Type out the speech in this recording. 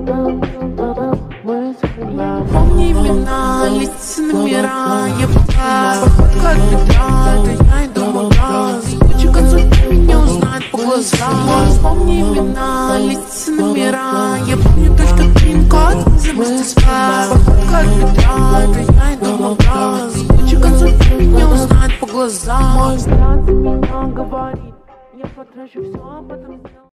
Помни имена, лица, номера. Я походка от бедра, да я иду в магаз. В конце концов меня узнают по глазам. Помни имена, лица, номера. Я помню только пин-код, замысты спа. Походка от бедра, да я иду в магаз. В конце концов меня узнают по глазам. Мой взгляд за меня говорит, я потрачу все, а потом